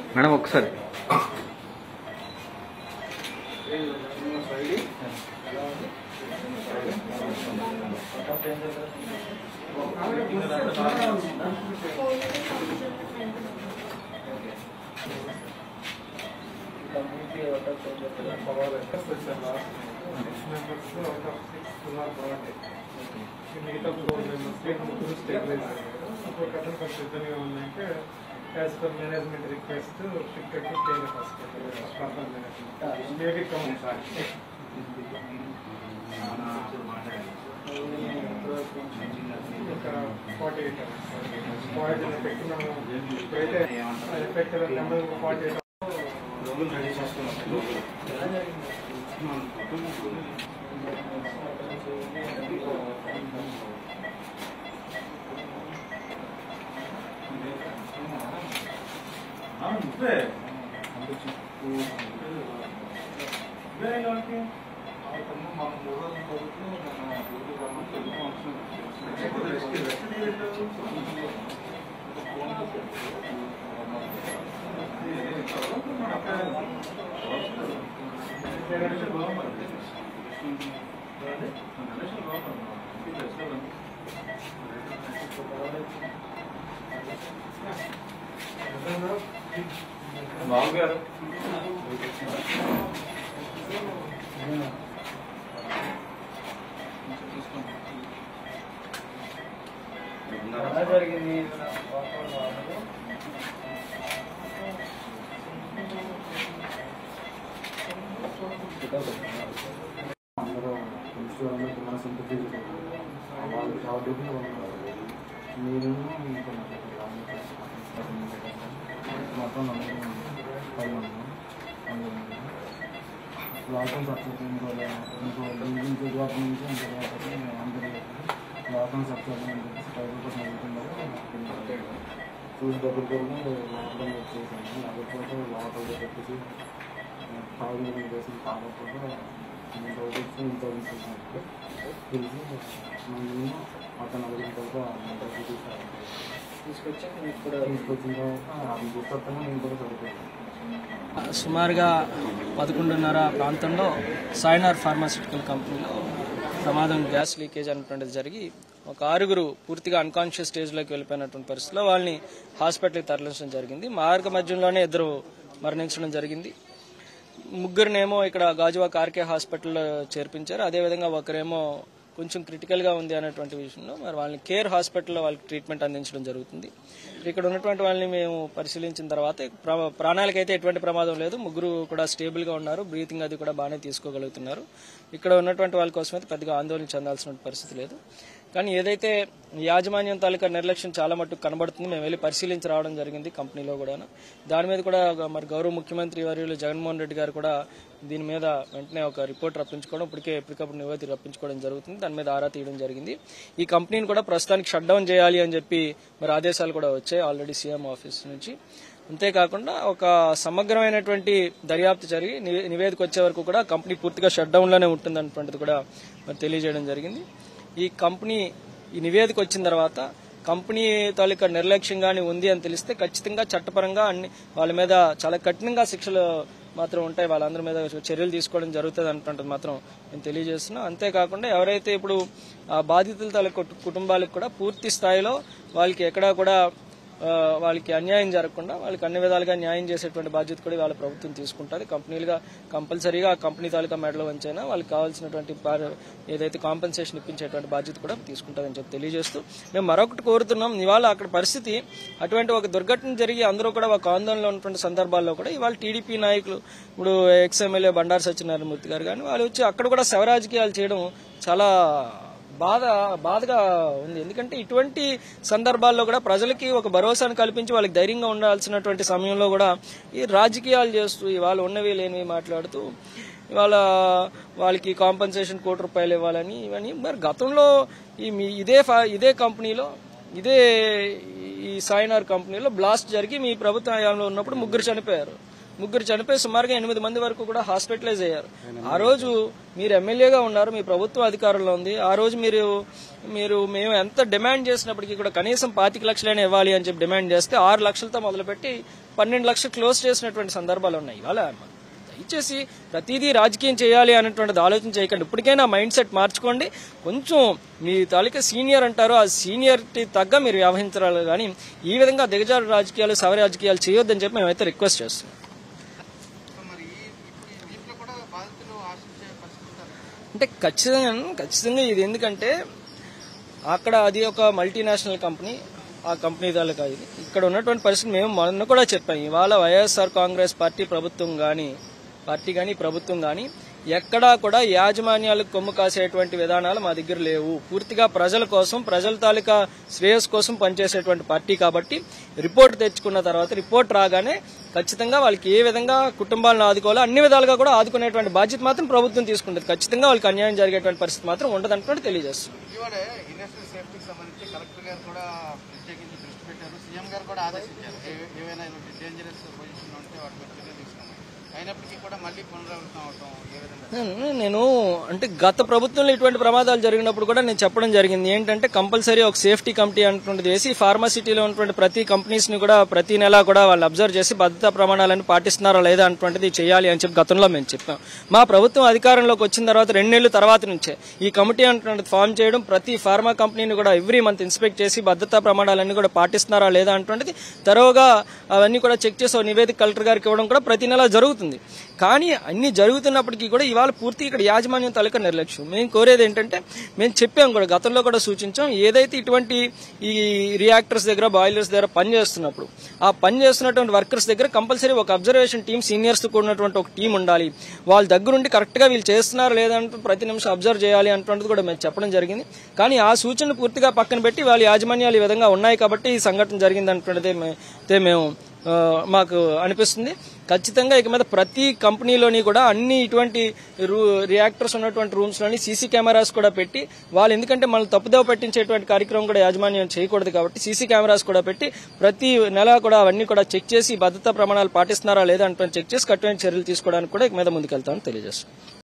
Madam ఒకసారి మిగతా 4 members ముగ్గురు స్టేబిలైజర్ ఒక అతను కొంచెం ఇబ్బందిగా ఉందంటే as per management request shifted to care hospital proper management maybe come ఒక 48 అవర్స్ పాయిజన్ ఎఫెక్ట్ ఇప్పుడైతే ఎఫెక్ట్ నెంబర్ 48 రోజులు రెడీ చేస్తున్నాం. అందరూ తెలుసుకోవాలని మన సింపతి వాళ్ళు చాలా డబ్బులు ఉన్నారు. మీరు మొత్తం లాకం సక్సెస్ ఇంకో ఇంకో నుంచి అందరూ లాకం సక్సెస్ అని చెప్పేసి 5% అవుతుందో చూసి డబ్బులు కొరకు లాకం వచ్చేసాను. లేకపోతే లాకం పెట్టేసి తాగు చేసి తాగకపోతే ఇంత తెలిసి మేము అతను అడిగిన తర్వాత తీసుకొచ్చిన తర్వాత అది గుర్తొస్తాను నేను కూడా చదువుతాను. సుమారుగా 11:30 ప్రాంతంలో సాయినార్ ఫార్మాస్యూటికల్ కంపెనీలో ప్రమాదం గ్యాస్ లీకేజ్ అనేటువంటిది జరిగి ఒక 6 పూర్తిగా అన్కాన్షియస్ స్టేజ్లోకి వెళ్ళిపోయినటువంటి పరిస్థితిలో వాళ్ళని హాస్పిటల్కి తరలించడం జరిగింది. మార్గ మధ్యంలోనే 2 మరణించడం జరిగింది. 3 ఇక్కడ గాజువాక ఆర్కే హాస్పిటల్లో చేర్పించారు. అదేవిధంగా ఒకరేమో కొంచెం క్రిటికల్గా ఉంది అనేటువంటి విషయంలో మరి వాళ్ళని కేర్ హాస్పిటల్లో వాళ్ళకి ట్రీట్మెంట్ అందించడం జరుగుతుంది. ఇక్కడ ఉన్నటువంటి వాళ్ళని మేము పరిశీలించిన తర్వాత ప్రాణాలకైతే ఎటువంటి ప్రమాదం లేదు. 3 కూడా స్టేబుల్గా ఉన్నారు. బ్రీతింగ్ అది కూడా బాగానే తీసుకోగలుగుతున్నారు. ఇక్కడ ఉన్నటువంటి వాళ్ళ కోసం అయితే పెద్దగా ఆందోళన చెందాల్సిన పరిస్థితి లేదు. కానీ ఏదైతే యాజమాన్యం తాలూకా నిర్లక్ష్యం చాలా మట్టుకు కనబడుతుంది. మేము వెళ్ళి పరిశీలించి రావడం జరిగింది కంపెనీలో కూడా. దాని మీద కూడా మరి గౌరవ ముఖ్యమంత్రి వర్యులు జగన్మోహన్ రెడ్డి గారు కూడా దీని మీద వెంటనే ఒక రిపోర్ట్ రప్పించుకోవడం, ఎప్పటికప్పుడు నివేదిక రప్పించుకోవడం జరుగుతుంది. దాని మీద ఆరా తీయడం జరిగింది. ఈ కంపెనీని కూడా ప్రస్తుతానికి షట్ డౌన్ చేయాలి అని చెప్పి మరి ఆదేశాలు కూడా వచ్చాయి ఆల్రెడీ సీఎం ఆఫీస్ నుంచి. అంతేకాకుండా ఒక సమగ్రమైనటువంటి దర్యాప్తు జరిగి నివేదిక వచ్చే వరకు కూడా కంపెనీ పూర్తిగా షట్ డౌన్లోనే ఉంటుంది అన్నటువంటిది కూడా మరి తెలియజేయడం జరిగింది. ఈ నివేదిక వచ్చిన తర్వాత కంపెనీ తాలూకా నిర్లక్ష్యంగానే ఉంది అని తెలిస్తే ఖచ్చితంగా చట్టపరంగా వాళ్ళ మీద చాలా కఠినంగా శిక్షలు మాత్రం ఉంటాయి. వాళ్ళందరి మీద చర్యలు తీసుకోవడం జరుగుతుంది అన్నటువంటిది మాత్రం నేను తెలియజేస్తున్నాను. అంతేకాకుండా ఎవరైతే ఇప్పుడు బాధితుల తాలూకా కుటుంబాలకు కూడా పూర్తి స్థాయిలో వాళ్ళకి ఎక్కడా కూడా వాళ్ళకి అన్యాయం జరగకుండా వాళ్ళకి అన్ని విధాలుగా న్యాయం చేసేటువంటి బాధ్యత కూడా వాళ్ళ ప్రభుత్వం తీసుకుంటుంది. కంపెనీలుగా కంపల్సరీగా ఆ కంపెనీ తాలూకా మెడలో వంచైనా వాళ్ళకి కావాల్సినటువంటి ఏదైతే కాంపెన్సేషన్ ఇప్పించేటువంటి బాధ్యత కూడా తీసుకుంటుందని చెప్పి తెలియజేస్తూ మేము మరొకటి కోరుతున్నాం. ఇవాళ అక్కడ పరిస్థితి అటువంటి ఒక దుర్ఘటన జరిగి అందరూ కూడా ఒక ఆందోళనలో ఉన్నటువంటి సందర్భాల్లో కూడా ఇవాళ టీడీపీ నాయకులు ఇప్పుడు ఎక్స్ఎమ్మెల్యే బండారు సత్యనారాయణమూర్తి గారు కానీ వాళ్ళు వచ్చి అక్కడ కూడా శవ రాజకీయాలు చేయడం చాలా బాధగా ఉంది. ఎందుకంటే ఇటువంటి సందర్భాల్లో కూడా ప్రజలకి ఒక భరోసాను కల్పించి వాళ్ళకి ధైర్యంగా ఉండాల్సినటువంటి సమయంలో కూడా ఈ రాజకీయాలు చేస్తూ ఇవాళ ఉన్నవి లేనివి మాట్లాడుతూ ఇవాళ వాళ్ళకి కాంపెన్సేషన్ ₹1 ఇవ్వాలని ఇవన్నీ మరి గతంలో ఇదే కంపెనీలో ఈ సాయినార్ కంపెనీలో బ్లాస్ట్ జరిగి మీ ప్రభుత్వ హయాంలో ఉన్నప్పుడు 3 చనిపోయారు. ముగ్గురు చనిపోయి సుమారుగా 8 మంది వరకు కూడా హాస్పిటలైజ్ అయ్యారు. ఆ రోజు మీరు ఎమ్మెల్యేగా ఉన్నారు, మీ ప్రభుత్వం అధికారంలో ఉంది. ఆ రోజు మేము ఎంత డిమాండ్ చేసినప్పటికీ కూడా కనీసం 25 లక్షలైనా ఇవ్వాలి అని చెప్పి డిమాండ్ చేస్తే 6 లక్షలతో మొదలుపెట్టి 12 లక్షలు క్లోజ్ చేసినటువంటి సందర్భాలు ఉన్నాయి. ఇవాళ దయచేసి ప్రతిదీ రాజకీయం చేయాలి అనేటువంటిది ఆలోచన చేయకండి. ఇప్పటికైనా మైండ్ సెట్ మార్చుకోండి. కొంచెం మీ తాలూకా సీనియర్ అంటారు, ఆ సీనియర్టీ తగ్గ మీరు వ్యవహరించాలి. కానీ ఈ విధంగా దిగజారు రాజకీయాలు, సవ రాజకీయాలు చేయొద్దని చెప్పి మేమైతే రిక్వెస్ట్ చేస్తున్నాం. అంటే ఖచ్చితంగా ఇది ఎందుకంటే అక్కడ అది ఒక మల్టీనేషనల్ కంపెనీ, ఆ కంపెనీ తాలూకా ఇది. ఇక్కడ ఉన్నటువంటి పరిస్థితి మేము మొన్న కూడా చెప్పాం. ఇవాళ వైఎస్ఆర్ కాంగ్రెస్ పార్టీ ప్రభుత్వం కానీ ఎక్కడా కూడా యాజమాన్యాలకు కొమ్ము కాసేటువంటి విధానాలు మా దగ్గర లేవు. పూర్తిగా ప్రజల కోసం, ప్రజల తాలూకా శ్రేయస్ కోసం పనిచేసేటువంటి పార్టీ కాబట్టి రిపోర్ట్ తెచ్చుకున్న తర్వాత రిపోర్ట్ రాగానే ఖచ్చితంగా వాళ్ళకి ఏ విధంగా కుటుంబాలను ఆదుకోవాలో అన్ని విధాలుగా కూడా ఆదుకునేటువంటి బాధ్యత మాత్రం ప్రభుత్వం తీసుకుంటుంది. ఖచ్చితంగా వాళ్ళకి అన్యాయం జరిగేటువంటి పరిస్థితి మాత్రం ఉండదంటే తెలియజేస్తుంది. నేను అంటే గత ప్రభుత్వంలో ఇటువంటి ప్రమాదాలు జరిగినప్పుడు కూడా నేను చెప్పడం జరిగింది ఏంటంటే కంపల్సరీ ఒక సేఫ్టీ కమిటీ అన్నటువంటిది వేసి ఫార్మాసిటీలో ఉన్నటువంటి ప్రతి కంపెనీస్ ని కూడా ప్రతి నెల కూడా వాళ్ళు అబ్జర్వ్ చేసి భద్రతా ప్రమాణాలను పాటిస్తున్నారా లేదా అన్నటువంటిది చేయాలి అని చెప్పి గతంలో మేము చెప్పాం. మా ప్రభుత్వం అధికారంలోకి వచ్చిన తర్వాత 2 నెలల తర్వాత నుంచే ఈ కమిటీ అన్నటువంటిది ఫామ్ చేయడం, ప్రతి ఫార్మా కంపెనీని కూడా ఎవ్రీ మంత్ ఇన్స్పెక్ట్ చేసి భద్రతా ప్రమాణాలన్నీ కూడా పాటిస్తున్నారా లేదా అన్నటువంటిది తరోగా అవన్నీ కూడా చెక్ చేసి నివేదిక కలెక్టర్ గారికి ఇవ్వడం కూడా ప్రతి నెల జరుగుతుంది. కానీ అన్ని జరుగుతున్నప్పటికీ కూడా ఇవాళ పూర్తి ఇక్కడ యాజమాన్యం తాలూకా నిర్లక్ష్యం. మేము కోరేది ఏంటంటే మేము చెప్పాం కూడా, గతంలో కూడా సూచించాం, ఏదైతే ఇటువంటి ఈ రియాక్టర్స్ దగ్గర, బాయిలర్స్ దగ్గర పనిచేస్తున్నప్పుడు ఆ పనిచేస్తున్నటువంటి వర్కర్స్ దగ్గర కంపల్సరీ ఒక అబ్జర్వేషన్ టీం, సీనియర్స్ తో కూడినటువంటి ఒక టీం ఉండాలి. వాళ్ళ దగ్గరుండి కరెక్ట్ గా వీళ్ళు చేస్తున్నారు లేదంటే ప్రతి నిమిషం అబ్జర్వ్ చేయాలి అంటున్నది కూడా మేము చెప్పడం జరిగింది. కానీ ఆ సూచన పూర్తిగా పక్కన పెట్టి వాళ్ళ యాజమాన్యాలు ఈ విధంగా ఉన్నాయి కాబట్టి ఈ సంఘటన జరిగింది అంటున్నదే మేము మాకు అనిపిస్తుంది. ఖచ్చితంగా ఇక మీద ప్రతి కంపెనీలోని కూడా అన్ని ఇటువంటి రియాక్టర్స్ ఉన్నటువంటి రూమ్స్ లోని సీసీ కెమెరాస్ కూడా పెట్టి వాళ్ళు, ఎందుకంటే మనల్ని తప్పుదోవ పెట్టించేటువంటి కార్యక్రమం కూడా యాజమాన్యం చేయకూడదు కాబట్టి సీసీ కెమెరాస్ కూడా పెట్టి ప్రతి నెల కూడా అవన్నీ కూడా చెక్ చేసి భద్రతా ప్రమాణాలు పాటిస్తున్నారా లేదా అంటే చెక్ చేసి కఠిన చర్యలు తీసుకోవడానికి కూడా ఇక మీద ముందుకెళ్తామని తెలియజేస్తాం.